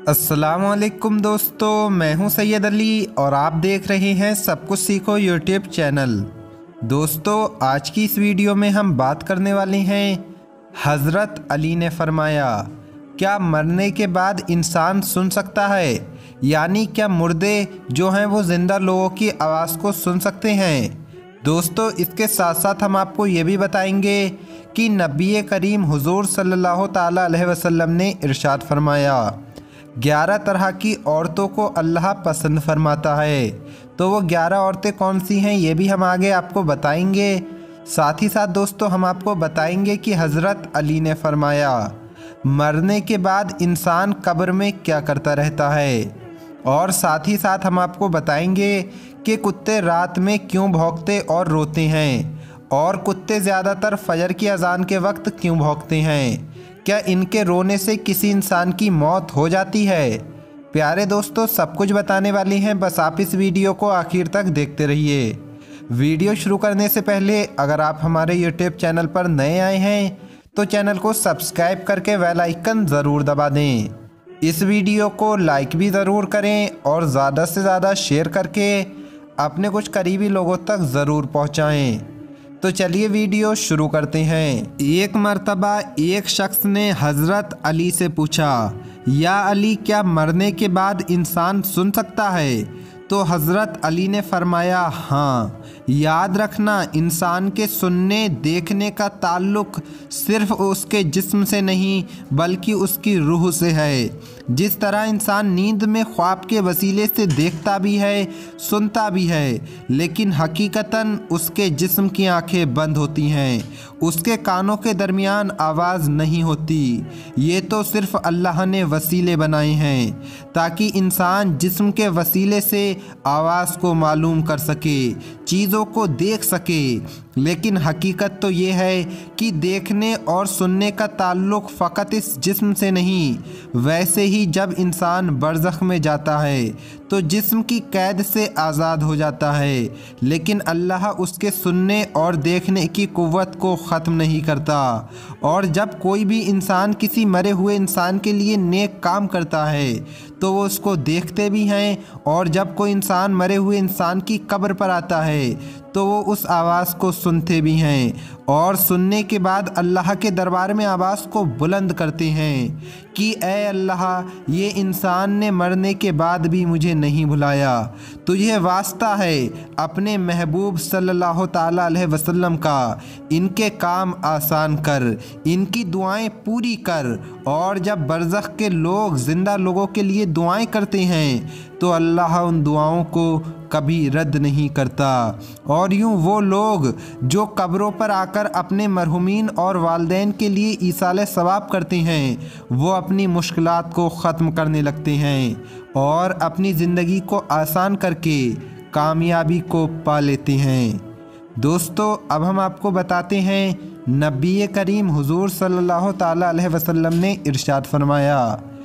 अस्सलामुअलैकुम दोस्तों, मैं हूं सैयद अली और आप देख रहे हैं सब कुछ सीखो यूट्यूब चैनल। दोस्तों, आज की इस वीडियो में हम बात करने वाले हैं हज़रत अली ने फरमाया, क्या मरने के बाद इंसान सुन सकता है? यानी क्या मुर्दे जो हैं वो ज़िंदा लोगों की आवाज़ को सुन सकते हैं? दोस्तों, इसके साथ साथ हम आपको ये भी बताएंगे कि नबी करीम हुजूर सल्लल्लाहु ताला अलैहि वसल्लम ने इरशाद फरमाया, 11 तरह की औरतों को अल्लाह पसंद फरमाता है। तो वो 11 औरतें कौन सी हैं ये भी हम आगे आपको बताएंगे। साथ ही साथ दोस्तों, हम आपको बताएंगे कि हज़रत अली ने फरमाया, मरने के बाद इंसान कब्र में क्या करता रहता है। और साथ ही साथ हम आपको बताएंगे कि कुत्ते रात में क्यों भौंकते और रोते हैं, और कुत्ते ज़्यादातर फजर की अजान के वक्त क्यों भौंकते हैं। क्या इनके रोने से किसी इंसान की मौत हो जाती है? प्यारे दोस्तों, सब कुछ बताने वाले हैं, बस आप इस वीडियो को आखिर तक देखते रहिए। वीडियो शुरू करने से पहले अगर आप हमारे यूट्यूब चैनल पर नए आए हैं तो चैनल को सब्सक्राइब करके बेल आइकन ज़रूर दबा दें। इस वीडियो को लाइक भी ज़रूर करें और ज़्यादा से ज़्यादा शेयर करके अपने कुछ करीबी लोगों तक ज़रूर पहुँचाएँ। तो चलिए वीडियो शुरू करते हैं। एक मर्तबा एक शख्स ने हज़रत अली से पूछा, या अली, क्या मरने के बाद इंसान सुन सकता है? तो हज़रत अली ने फरमाया, हाँ। याद रखना, इंसान के सुनने देखने का ताल्लुक़ सिर्फ़ उसके जिस्म से नहीं बल्कि उसकी रूह से है। जिस तरह इंसान नींद में ख्वाब के वसीले से देखता भी है, सुनता भी है, लेकिन हकीकतन उसके जिस्म की आंखें बंद होती हैं, उसके कानों के दरमियान आवाज़ नहीं होती। ये तो सिर्फ़ अल्लाह ने वसीले बनाए हैं ताकि इंसान जिस्म के वसीले से आवाज़ को मालूम कर सके, चीज़ों को देख सके। लेकिन हकीकत तो ये है कि देखने और सुनने का ताल्लुक़ फ़कत इस जिस्म से नहीं। वैसे ही जब इंसान बरज़ख में जाता है तो जिस्म की कैद से आज़ाद हो जाता है, लेकिन अल्लाह उसके सुनने और देखने की कुव्वत को ख़त्म नहीं करता। और जब कोई भी इंसान किसी मरे हुए इंसान के लिए नेक काम करता है तो वो उसको देखते भी हैं, और जब कोई इंसान मरे हुए इंसान की कब्र पर आता है तो वो उस आवाज़ को सुनते भी हैं, और सुनने के बाद अल्लाह के दरबार में आवाज़ को बुलंद करते हैं कि ए अल्लाह, ये इंसान ने मरने के बाद भी मुझे नहीं भुलाया। तुझे वास्ता है अपने महबूब सल्लल्लाहु ताला अलैहि वसल्लम का, इनके काम आसान कर, इनकी दुआएं पूरी कर। और जब बरज़ख के लोग ज़िंदा लोगों के लिए दुआएं करते हैं तो अल्लाह उन दुआओं को कभी रद्द नहीं करता। और यूँ वो लोग जो कब्रों पर आकर अपने मरहुमीन और वालिदैन के लिए ईसाले सवाब करते हैं, वो अपनी मुश्किलात को ख़त्म करने लगते हैं और अपनी ज़िंदगी को आसान करके कामयाबी को पा लेते हैं। दोस्तों, अब हम आपको बताते हैं नबी करीम हुजूर सल्लल्लाहु ताला अलैहि वसल्लम ने इरशाद फरमाया,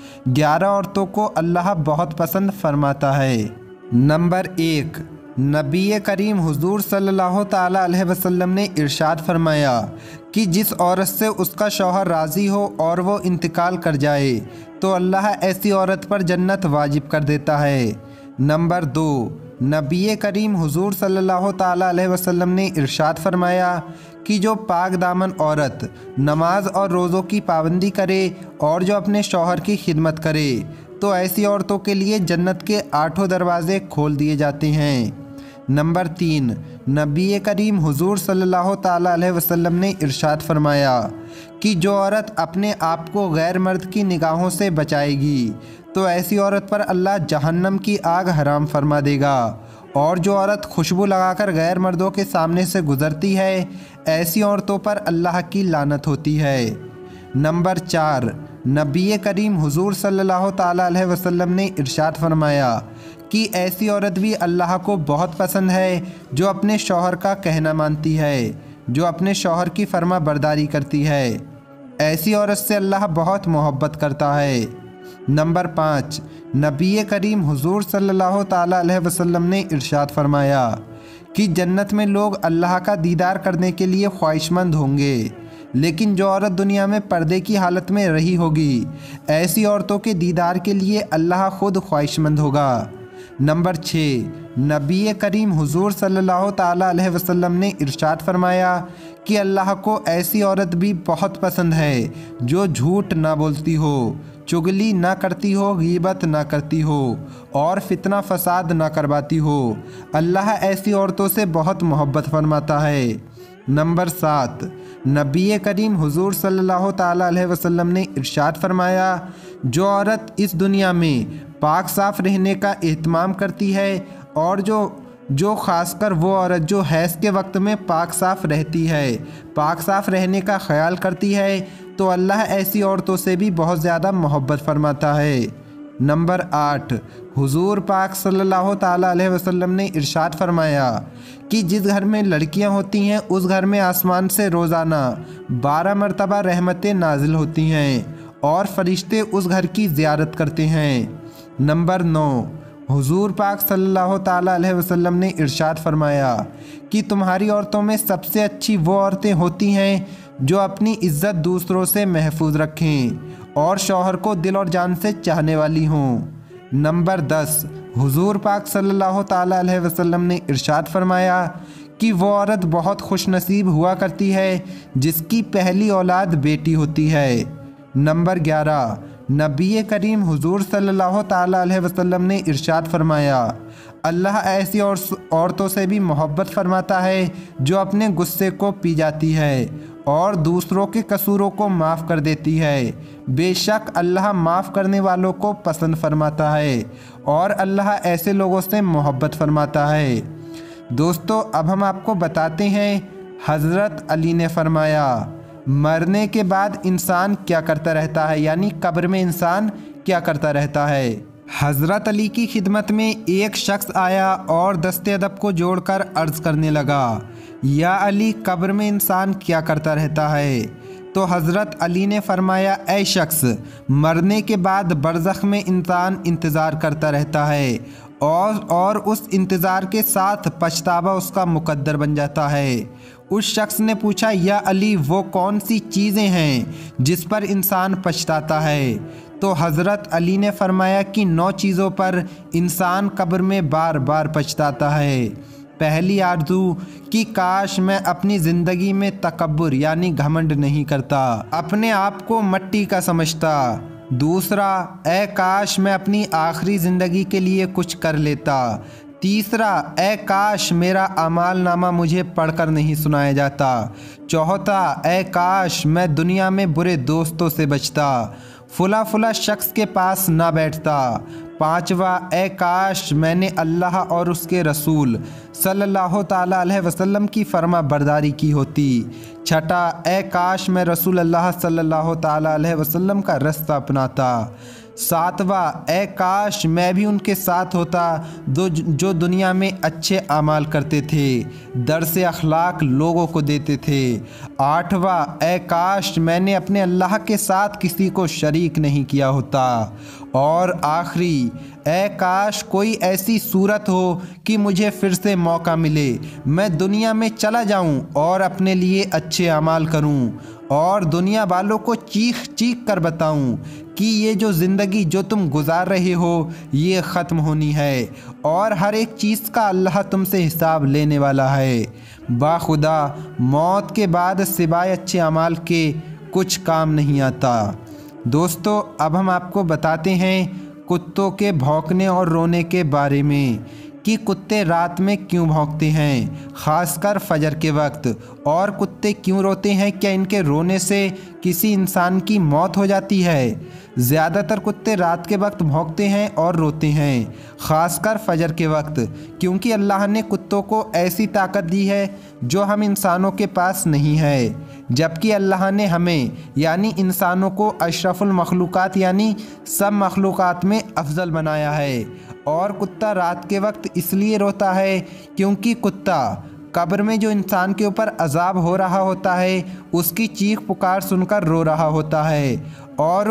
11 औरतों को अल्लाह बहुत पसंद फरमाता है। नंबर 1, नबी करीम हुजूर सल्लल्लाहु ताला अलैहि वसल्लम ने इरशाद फरमाया कि जिस औरत से उसका शौहर राज़ी हो और वो इंतकाल कर जाए तो अल्लाह ऐसी औरत पर जन्नत वाजिब कर देता है। नंबर 2, नबी करीम हुजूर सल्लल्लाहु ताला अलैहि वसल्लम ने इरशाद फरमाया कि जो पाक दामन औरत नमाज और रोज़ों की पाबंदी करे और जो अपने शौहर की खिदमत करे तो ऐसी औरतों के लिए जन्नत के 8 दरवाज़े खोल दिए जाते हैं। नंबर 3, नबी करीम हुजूर सल्लल्लाहु ताला अलैहि वसल्लम ने इरशाद फरमाया कि जो औरत अपने आप को गैर मर्द की निगाहों से बचाएगी तो ऐसी औरत पर अल्लाह जहन्नम की आग हराम फरमा देगा। और जो औरत खुशबू लगाकर गैर मर्दों के सामने से गुज़रती है, ऐसी औरतों पर अल्लाह की लानत होती है। नंबर 4, नबी करीम हुजूर सल्लल्लाहु ताला अलैहि वसल्लम ने इरशाद फरमाया कि ऐसी औरत भी अल्लाह को बहुत पसंद है जो अपने शौहर का कहना मानती है, जो अपने शौहर की फर्मा बरदारी करती है। ऐसी औरत से अल्लाह बहुत मोहब्बत करता है। नंबर 5, नबी करीम हुजूर सल्लल्लाहु ताला अलैहि वसल्लम ने इरशाद फरमाया कि जन्नत में लोग अल्लाह का दीदार करने के लिए ख्वाहिशमंद होंगे, लेकिन जो औरत दुनिया में पर्दे की हालत में रही होगी, ऐसी औरतों के दीदार के लिए अल्लाह खुद ख्वाहिशमंद होगा। नंबर 6, नबी करीम हुजूर सल्लल्लाहु ताला अलैहि वसल्लम ने इरशाद फरमाया कि अल्लाह को ऐसी औरत भी बहुत पसंद है जो झूठ ना बोलती हो, चुगली ना करती हो, गीबत ना करती हो और फितना फसाद ना करवाती हो। अल्लाह ऐसी औरतों से बहुत मोहब्बत फरमाता है। नंबर 7, नबी करीम हुजूर सल्लल्लाहु ताला अलैहि वसल्लम ने इरशाद फरमाया, जो औरत इस दुनिया में पाक साफ रहने का एहतमाम करती है और जो ख़ासकर वो औरत जो हैज़ के वक्त में पाक साफ रहती है, पाक साफ रहने का ख्याल करती है, तो अल्लाह ऐसी औरतों से भी बहुत ज़्यादा मोहब्बत फरमाता है। नंबर 8, हुजूर पाक सल्लल्लाहु ताला अलैहि वसल्लम ने इरशाद फरमाया कि जिस घर में लड़कियां होती हैं उस घर में आसमान से रोज़ाना 12 मरतबा रहमतें नाजिल होती हैं और फरिश्ते उस घर की ज़ियारत करते हैं। नंबर 9, हुजूर पाक सल्लल्लाहु ताला अलैहि वसल्लम ने इरशाद फरमाया कि तुम्हारी औरतों में सबसे अच्छी वो औरतें होती हैं जो अपनी इज़्ज़त दूसरों से महफूज रखें और शौहर को दिल और जान से चाहने वाली हों। नंबर 10, हुजूर पाक सल्लल्लाहु ताला अलैहि वसल्लम ने इरशाद फरमाया कि वो औरत बहुत खुशनसीब हुआ करती है जिसकी पहली औलाद बेटी होती है। नंबर 11, नबी करीम हुजूर सल्लल्लाहु ताला अलैहि वसल्लम ने इरशाद फरमाया, अल्लाह ऐसी औरतों से भी मोहब्बत फरमाता है जो अपने गुस्से को पी जाती है और दूसरों के कसूरों को माफ़ कर देती है। बेशक अल्लाह माफ़ करने वालों को पसंद फरमाता है और अल्लाह ऐसे लोगों से मोहब्बत फरमाता है। दोस्तों, अब हम आपको बताते हैं हज़रत अली ने फरमाया, मरने के बाद इंसान क्या करता रहता है, यानी कब्र में इंसान क्या करता रहता है। हज़रत अली की खिदमत में एक शख्स आया और दस्ते अदब को जोड़कर अर्ज़ करने लगा, या अली, कब्र में इंसान क्या करता रहता है। तो हज़रत अली ने फरमाया, ऐ शख्स, मरने के बाद बरज़ख में इंसान इंतज़ार करता रहता है और उस इंतज़ार के साथ पछतावा उसका मुकद्दर बन जाता है। उस शख्स ने पूछा, या अली, वो कौन सी चीज़ें हैं जिस पर इंसान पछताता है। तो हज़रत अली ने फरमाया कि 9 चीज़ों पर इंसान कब्र में बार बार पछताता है। पहली आरज़ू कि काश मैं अपनी ज़िंदगी में तकब्बुर यानी घमंड नहीं करता, अपने आप को मट्टी का समझता। दूसरा, ए काश मैं अपनी आखिरी ज़िंदगी के लिए कुछ कर लेता। तीसरा, ए काश मेरा अमाल नामा मुझे पढ़कर नहीं सुनाया जाता। चौथा, ए काश मैं दुनिया में बुरे दोस्तों से बचता, फुला फुला शख्स के पास ना बैठता। पांचवा, ए काश मैंने अल्लाह और उसके रसूल सल्लल्लाहु ताला अलैहि वसल्लम की फर्मा बरदारी की होती। छठा, ए काश मैं रसूल अल्लाह सल्लल्लाहु ताला अलैहि वसल्लम का रास्ता अपनाता। सातवां, ए काश मैं भी उनके साथ होता जो दुनिया में अच्छे अमाल करते थे, दर्स अखलाक लोगों को देते थे। आठवां, ए काश मैंने अपने अल्लाह के साथ किसी को शरीक नहीं किया होता। और आखिरी, ए काश कोई ऐसी सूरत हो कि मुझे फिर से मौका मिले, मैं दुनिया में चला जाऊं और अपने लिए अच्छे अमाल करूं और दुनिया वालों को चीख चीख कर बताऊं कि ये जो ज़िंदगी जो तुम गुजार रहे हो ये ख़त्म होनी है और हर एक चीज़ का अल्लाह तुमसे हिसाब लेने वाला है। बाखुदा मौत के बाद सिवाय अच्छे अमाल के कुछ काम नहीं आता। दोस्तों, अब हम आपको बताते हैं कुत्तों के भौंकने और रोने के बारे में कि कुत्ते रात में क्यों भौंकते हैं, ख़ासकर फजर के वक्त, और कुत्ते क्यों रोते हैं। क्या इनके रोने से किसी इंसान की मौत हो जाती है। ज़्यादातर कुत्ते रात के वक्त भौंकते हैं और रोते हैं, ख़ासकर फजर के वक्त, क्योंकि अल्लाह ने कुत्तों को ऐसी ताकत दी है जो हम इंसानों के पास नहीं है। जबकि अल्लाह ने हमें यानी इंसानों को अशरफुल मखलूक़ात यानी सब मखलूक़ात में अफजल बनाया है। और कुत्ता रात के वक्त इसलिए रोता है क्योंकि कुत्ता कब्र में जो इंसान के ऊपर अजाब हो रहा होता है उसकी चीख पुकार सुनकर रो रहा होता है, और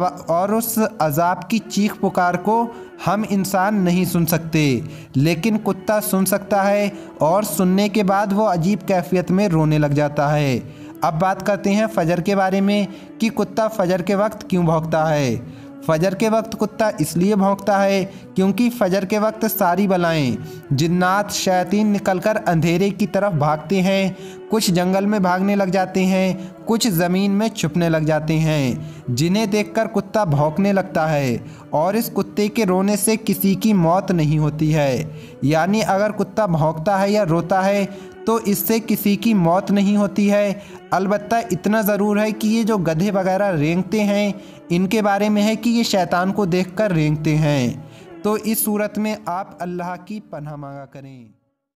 उस अजाब की चीख पुकार को हम इंसान नहीं सुन सकते, लेकिन कुत्ता सुन सकता है और सुनने के बाद वो अजीब कैफियत में रोने लग जाता है। अब बात करते हैं फजर के बारे में कि कुत्ता फजर के वक्त क्यों भौंकता है। फजर के वक्त कुत्ता इसलिए भौंकता है क्योंकि फजर के वक्त सारी बलाएं, जिन्नात, शैतान निकलकर अंधेरे की तरफ भागते हैं। कुछ जंगल में भागने लग जाते हैं, कुछ ज़मीन में छुपने लग जाते हैं, जिन्हें देखकर कुत्ता भौंकने लगता है। और इस कुत्ते के रोने से किसी की मौत नहीं होती है। यानी अगर कुत्ता भौंकता है या रोता है तो इससे किसी की मौत नहीं होती है। अलबत्ता इतना ज़रूर है कि ये जो गधे वगैरह रेंगते हैं, इनके बारे में है कि ये शैतान को देखकर रेंगते हैं। तो इस सूरत में आप अल्लाह की पनाह मांगा करें।